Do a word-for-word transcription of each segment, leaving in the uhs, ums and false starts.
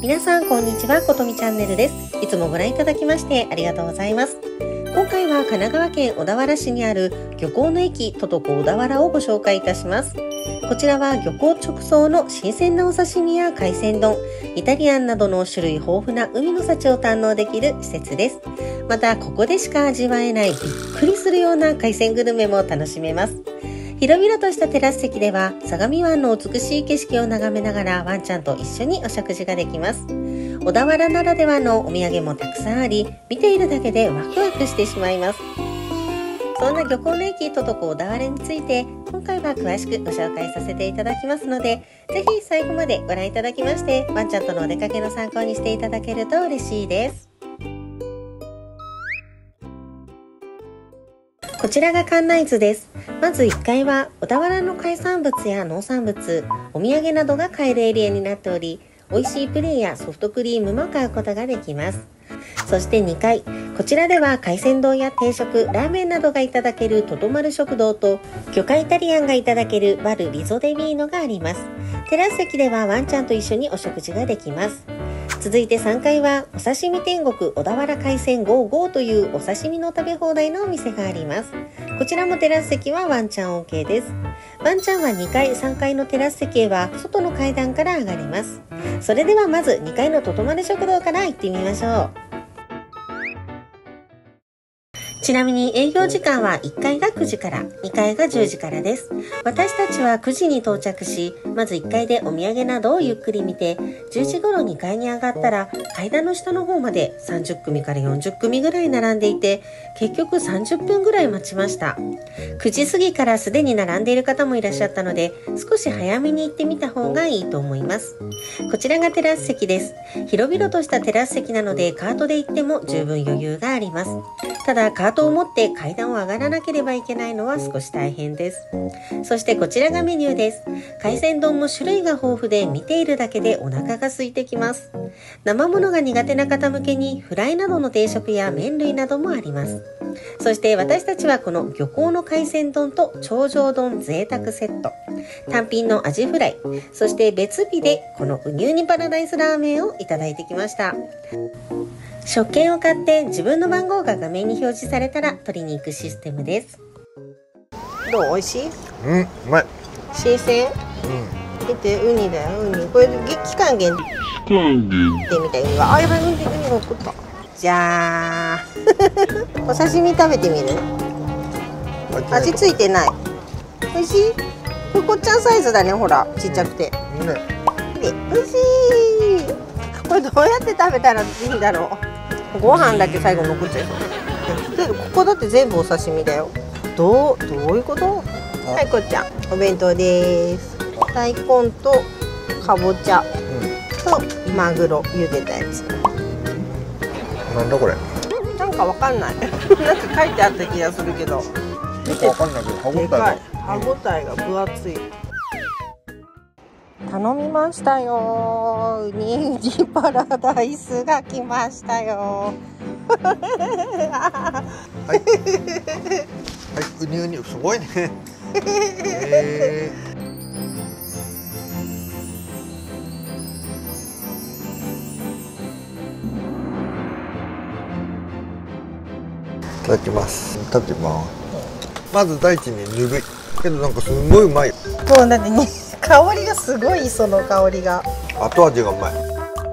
皆さんこんにちは、ことみチャンネルです。いつもご覧いただきましてありがとうございます。今回は神奈川県小田原市にある漁港の駅トトコ小田原をご紹介いたします。こちらは漁港直送の新鮮なお刺身や海鮮丼、イタリアンなどの種類豊富な海の幸を堪能できる施設です。またここでしか味わえないびっくりするような海鮮グルメも楽しめます。広々としたテラス席では相模湾の美しい景色を眺めながらワンちゃんと一緒にお食事ができます。小田原ならではのお土産もたくさんあり、見ているだけでワクワクしてしまいます。そんな漁港の駅トトコ小田原について今回は詳しくご紹介させていただきますので、ぜひ最後までご覧いただきましてワンちゃんとのお出かけの参考にしていただけると嬉しいです。こちらが館内図です。まずいっかいは小田原の海産物や農産物、お土産などが買えるエリアになっており、美味しいプリンやソフトクリームも買うことができます。そしてにかい、こちらでは海鮮丼や定食、ラーメンなどがいただけるととまる食堂と、魚介イタリアンがいただけるバルリゾデビーノがあります。テラス席ではワンちゃんと一緒にお食事ができます。続いてさんかいはお刺身天国小田原海鮮ゴーゴーというお刺身の食べ放題のお店があります。こちらもテラス席はワンちゃん OK です。ワンちゃんはにかい、さんかいのテラス席へは外の階段から上がります。それではまずにかいのととまる食堂から行ってみましょう。ちなみに営業時間はいっかいがくじから、にかいがじゅうじからです。私たちはくじに到着し、まずいっかいでお土産などをゆっくり見て、じゅうじ頃にかいに上がったら階段の下の方までさんじゅっくみからよんじゅっくみぐらい並んでいて、結局さんじゅっぷんぐらい待ちました。くじ過ぎからすでに並んでいる方もいらっしゃったので、少し早めに行ってみた方がいいと思います。こちらがテラス席です。広々としたテラス席なのでカートで行っても十分余裕があります。ただカートを持って階段を上がらなければいけないのは少し大変です。そしてこちらがメニューです。海鮮丼も種類が豊富で見ているだけでお腹が空いてきます。生ものが苦手な方向けにフライなどの定食や麺類などもあります。そして私たちはこの漁港の海鮮丼と頂上丼贅沢セット、単品のアジフライ、そして別日でこのウニウニパラダイスラーメンをいただいてきました。食券を買って自分の番号が画面に表示されたら取りに行くシステムです。どう？美味しい？ うん、うまい。 新鮮？うん。見て、ウニだよ、ウニ。これ期間限定。期間限定みたいには、あ、やばい、ウニ、ウニが送った。じゃー。お刺身食べてみる？味ついてない。美味しい？これこっちゃんサイズだね、ほら、ちっちゃくて。ね。で、美味しい。これどうやって食べたらいいんだろう。ご飯だけ最後残っちゃいそう。でここだって全部お刺身だよ。どうどういうこと？はい、こっちゃんお弁当です。大根とかぼちゃとマグロ茹でたやつ。 なんだこれ？ なんかわかんない。なんか書いてあった気がするけど。 見てわかんないけど歯応えが歯応えが分厚い。頼みましたよ。ウニウニパラダイスが来ましたよ。 はい。はい、ウニウニすごいね。えー、いただきます。食べてます。まず第一にぬるいけどなんかすごいうまい。 もうだってね、香りがすごい、その香りが。 後味がうまい。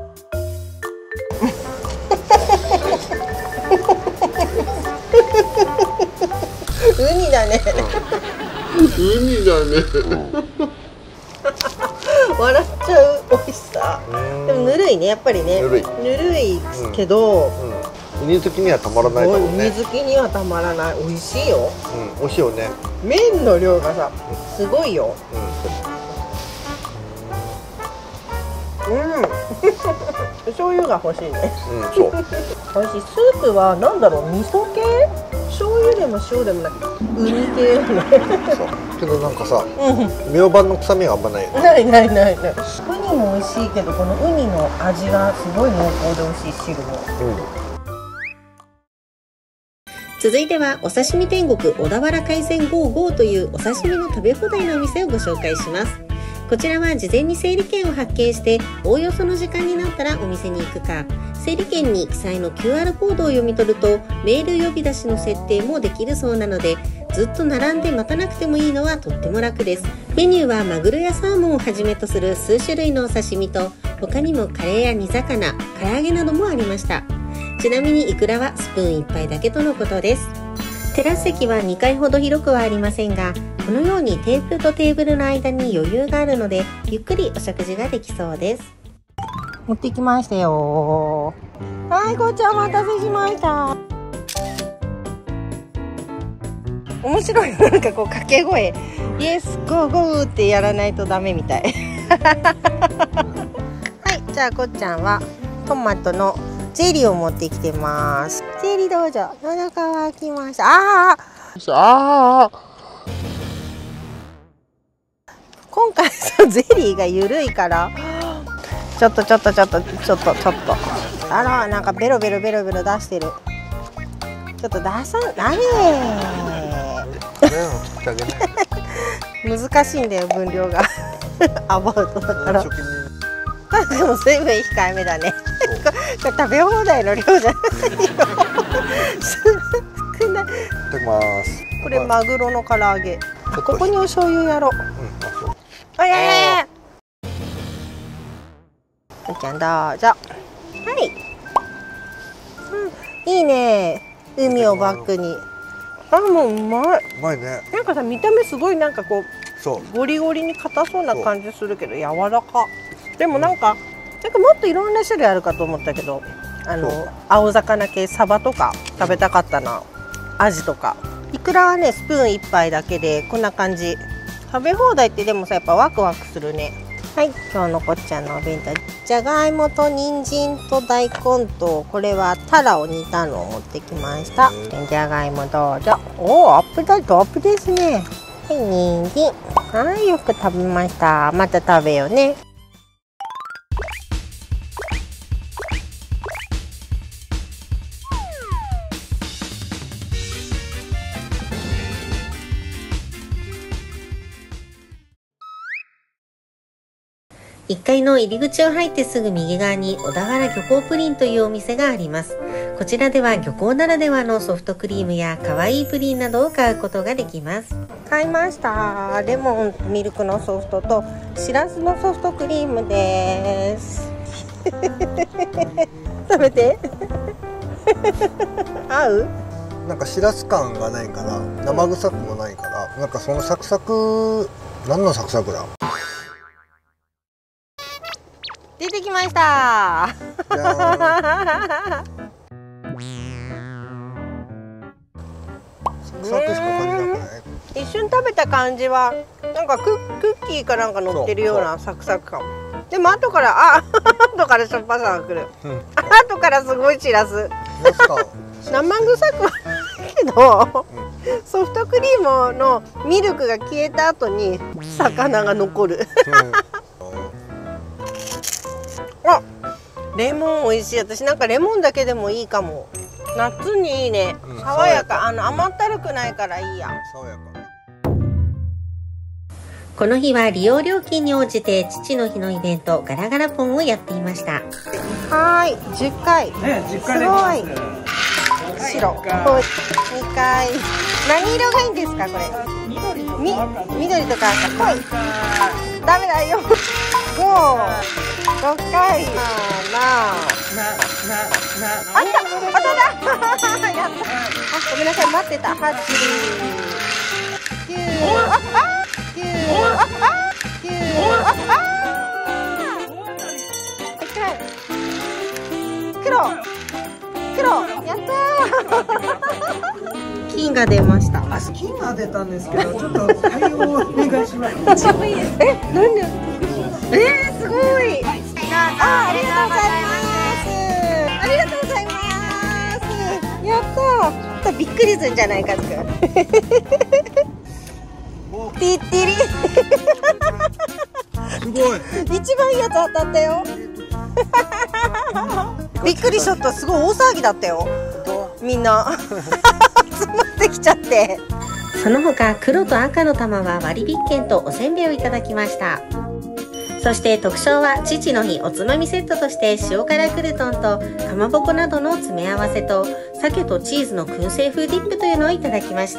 ウニだね。 うん、ウニだね。 笑っちゃう美味しさ。でもぬるいね、やっぱりね。ぬるい。ぬるいけど。うんうんウニ好きにはたまらないだろうね。 ウニ好きにはたまらない。美味しいよ。 うん、美味しいよね。 麺の量がさ、すごいよ。うん。うん。醤油が欲しいね。 うん、そう。 美味しい。スープはなんだろう、味噌系？醤油でも塩でもなく、ウニ系よね。 そう。けどなんかさ、ミョウバンの臭みがあんまないよね。 ないないないない。ウニも美味しいけど、このウニの味がすごい濃厚で美味しい、汁も。うん。続いてはお刺身天国小田原海鮮ゴーゴーというお刺身の食べ放題のお店をご紹介します。 こちらは事前に整理券を発見しておおよその時間になったらお店に行くか、整理券に記載の キューアール コードを読み取るとメール呼び出しの設定もできるそうなので、ずっと並んで待たなくてもいいのはとっても楽です。メニューはマグロやサーモンをはじめとする数種類のお刺身と、他にもカレーや煮魚、唐揚げなどもありました。ちなみにイクラはスプーンいっぱいだけとのことです。テラス席はにかいほど広くはありませんが、このようにテーブルとテーブルの間に余裕があるので、ゆっくりお食事ができそうです。持ってきましたよ。はい、こっちお待たせしました。面白い、なんかこう掛け声、イエスゴーゴーってやらないとダメみたい。はい、じゃあこっちゃんはトマトのゼリーを持ってきてます。ゼリーどうぞ。お腹が空きました。ああ。ああ。今回さ、ゼリーがゆるいから。ちょっとちょっとちょっとちょっとちょっと。あら、なんかベロベロベロベロ出してる。ちょっと出さん、ダメ難しいんだよ、分量が。アバウトだから。でも水分控えめだね。これ食べ放題の量じゃないよ。少ない。 いただきます。 これマグロの唐揚げ。ここにお醤油やろう。うん、あ、いやいやいや。こっちゃんどうぞ。はい。うん、いいね。海をバックに。あ、もううまい。 うまいね。 なんかさ、見た目すごいなんかこう。 そう。 ゴリゴリに硬そうな感じするけど、柔らか。でもなんか、なんかもっといろんな種類あるかと思ったけど、あの青魚系、サバとか食べたかったな。アジとか。イクラはね、スプーンいっぱいだけでこんな感じ。食べ放題ってでもさ、やっぱワクワクするね。はい、今日のこっちゃんのお弁当。じゃがいもと人参と大根と、これはタラを煮たのを持ってきました。じゃがいもどうぞ。おお、アップだとアップですね。はい、人参。はい、よく食べました。また食べようね。いっかいの入り口を入ってすぐ右側に小田原漁港プリンというお店があります。こちらでは漁港ならではのソフトクリームや可愛いプリンなどを買うことができます。買いました。レモンミルクのソフトとしらすのソフトクリームです。食べて。合う？ なんかしらす感がないから生臭くもないから、なんかそのサクサク、何のサクサクだ。 出てきました。 サクサクしか感じなくない？ 一瞬食べた感じはなんかククッキーかなんか乗ってるようなサクサク感。でも後からあ後からしょっぱさがくる。うん、後からすごいしらす。生臭くはないけど、うん、ソフトクリームのミルクが消えた後に魚が残る。あ、レモン美味しい。私なんかレモンだけでもいいかも。夏にいいね。うん、爽やか。あの甘ったるくないからいいや。爽やか。この日は利用料金に応じて父の日のイベントガラガラポンをやっていました。はい、じゅっかい。ね、じゅっかいできます。白。にかい。何色がいいんですかこれ？緑とか赤。緑とか赤。はい。ダメだよ。ご、ろっかい。な、な、な、あった、あっただ。やった。あ、ごめんなさい、待ってた。はち、きゅう、あ、あ、きゅう、あ、あ、きゅう、あ、あ。黒、黒、やったー。金が出ました。 あ、金が出たんですけど、ちょっと対応お願いします。 え、なんで？えー、すごい。あ、ありがとうございます。ありがとうございます。やったー。びっくりするんじゃないかつくん。ティッティリ。 すごい。 一番いいやつ当たったよ。びっくりしちゃった。すごい大騒ぎだったよ。みんな集まってきちゃって。その他黒と赤の玉は割引券とおせんべいをいただきました。 そして特賞は父の日おつまみセットとして塩辛クルトンとかまぼこなどの詰め合わせと鮭とチーズの燻製風ディップというのをいただきました。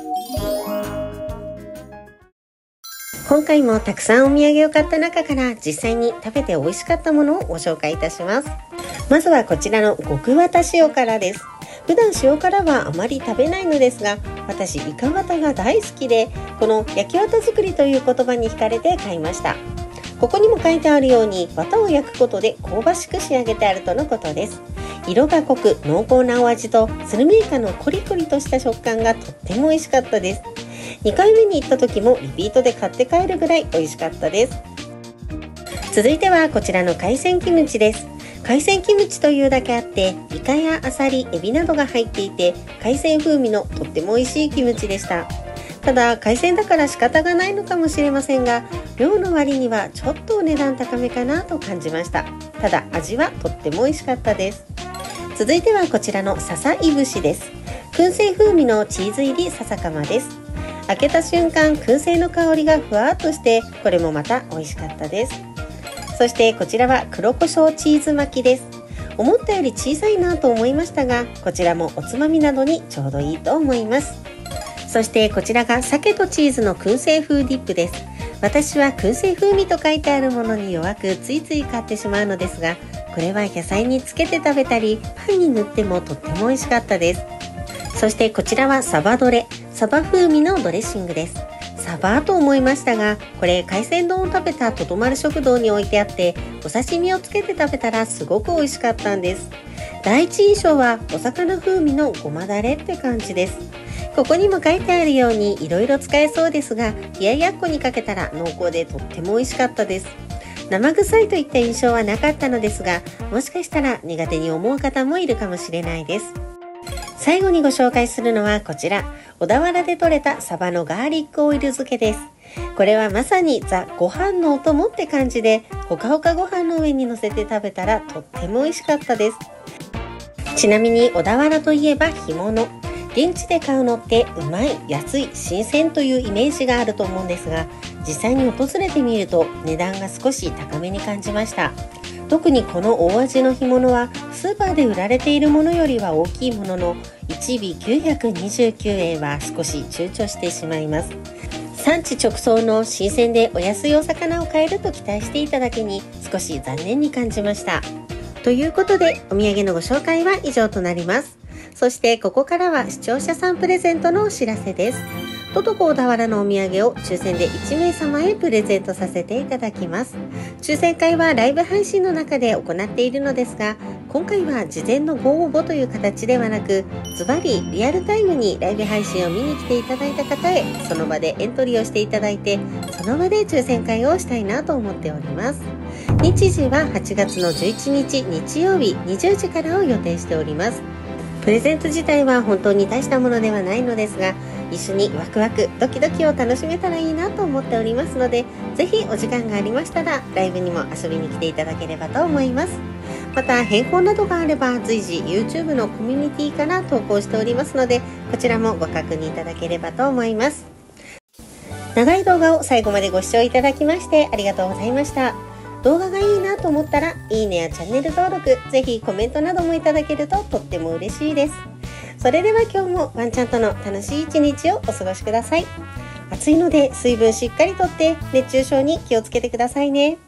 今回もたくさんお土産を買った中から実際に食べて美味しかったものをご紹介いたします。まずはこちらの極綿塩辛です。普段塩辛はあまり食べないのですが、私イカ綿が大好きで、この焼き綿作りという言葉に惹かれて買いました。ここにも書いてあるように綿を焼くことで香ばしく仕上げてあるとのことです。色が濃く濃厚なお味とスルメイカのコリコリとした食感がとっても美味しかったです。にかいめに行った時もリピートで買って帰るぐらい美味しかったです。続いてはこちらの海鮮キムチです。海鮮キムチというだけあってイカやアサリ、エビなどが入っていて海鮮風味のとっても美味しいキムチでした。ただ海鮮だから仕方がないのかもしれませんが、量の割にはちょっとお値段高めかなと感じました。ただ味はとっても美味しかったです。続いてはこちらのささい節です。燻製風味のチーズ入りささかまです。開けた瞬間燻製の香りがふわっとしてこれもまた美味しかったです。そしてこちらは黒胡椒チーズ巻きです。思ったより小さいなと思いましたが、こちらもおつまみなどにちょうどいいと思います。そしてこちらが鮭とチーズの燻製風ディップです。私は燻製風味と書いてあるものに弱くついつい買ってしまうのですが、これは野菜につけて食べたりパンに塗ってもとっても美味しかったです。そしてこちらはサバドレ、サバ風味のドレッシングです。サバと思いましたが、これ海鮮丼を食べたとどまる食堂に置いてあってお刺身をつけて食べたらすごく美味しかったんです。第一印象はお魚風味のごまだれって感じです。ここにも書いてあるようにいろいろ使えそうですが、冷ややっこにかけたら濃厚でとっても美味しかったです。生臭いといった印象はなかったのですが、もしかしたら苦手に思う方もいるかもしれないです。最後にご紹介するのはこちら、小田原で採れたサバのガーリックオイル漬けです。これはまさにザご飯のお供って感じで、ほかほかご飯の上に乗せて食べたらとっても美味しかったです。ちなみに小田原といえば干物。現地で買うのってうまい、安い、新鮮というイメージがあると思うんですが、実際に訪れてみると値段が少し高めに感じました。特にこの大味の干物はスーパーで売られているものよりは大きいもののいち尾きゅうひゃくにじゅうきゅうえんは少し躊躇してしまいます。産地直送の新鮮でお安いお魚を買えると期待していただけに少し残念に感じました。ということでお土産のご紹介は以上となります。そしてここからは視聴者さんプレゼントのお知らせです。トトコ小田原のお土産を抽選でいちめいさまへプレゼントさせていただきます。抽選会はライブ配信の中で行っているのですが、今回は事前のご応募という形ではなく、ズバリリアルタイムにライブ配信を見に来ていただいた方へその場でエントリーをしていただいて、その場で抽選会をしたいなと思っております。日時ははちがつのじゅういちにち日曜日にじゅうじからを予定しております。プレゼント自体は本当に大したものではないのですが、一緒にワクワクドキドキを楽しめたらいいなと思っておりますので、ぜひお時間がありましたらライブにも遊びに来ていただければと思います。また変更などがあれば随時 YouTube のコミュニティから投稿しておりますので、こちらもご確認いただければと思います。長い動画を最後までご視聴いただきましてありがとうございました。動画がいいなと思ったらいいねやチャンネル登録、ぜひコメントなどもいただけるととっても嬉しいです。それでは今日もワンちゃんとの楽しい一日をお過ごしください。暑いので水分しっかりとって熱中症に気をつけてくださいね。